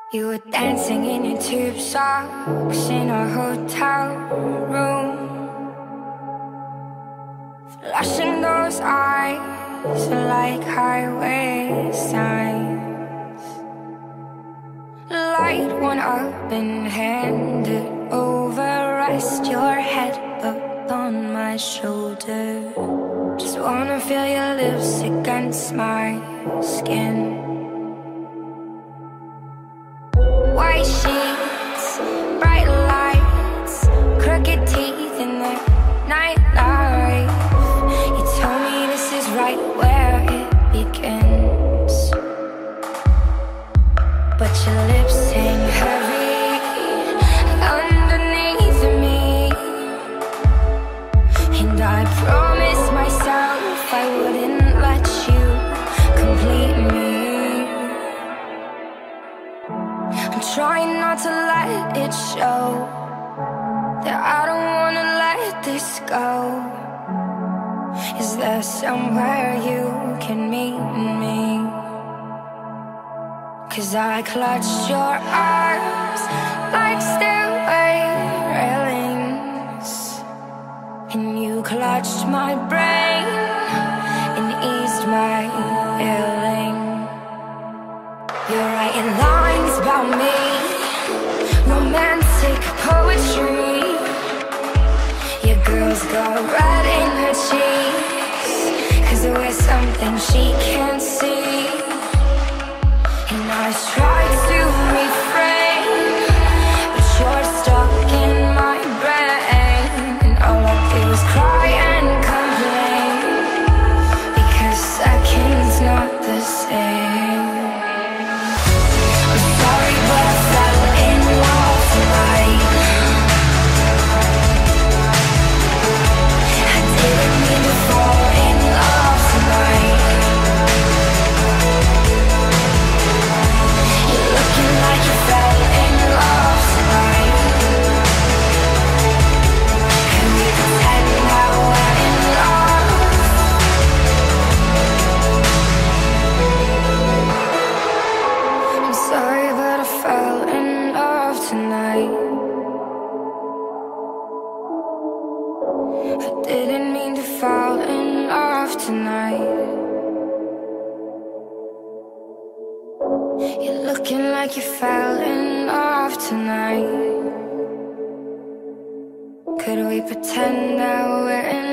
You were dancing in your tube socks in our hotel room, flashing those eyes like highway signs. Light one up and hand it over. Rest your head upon my shoulder. Just wanna feel your lips against my skin. White sheets, bright lights, crooked teeth in the nightlife. You told me this is right where it begins, but your lips hang heavy underneath me, and I promised myself I wouldn't let you complete me. I'm trying not to let it show that I don't wanna let this go. Is there somewhere you can meet me? 'Cause I clutched your arms like stairway railings, and you clutched my brain and eased my ailing. You're writing lines about me, romantic poetry. Your girl's got red in her cheeks, 'cause there was something she can't see. And I tried to refrain, but you're stuck in my brain, and all I do is cry and complain, because seconds not the same. Sorry, but I fell in love tonight. I didn't mean to fall in love tonight. You're looking like you fell in love tonight. Can we pretend now we're in love? I'm sorry, but I fell in love tonight. I didn't mean to fall in love tonight. You're looking like you fell in love tonight. Could we pretend that we're in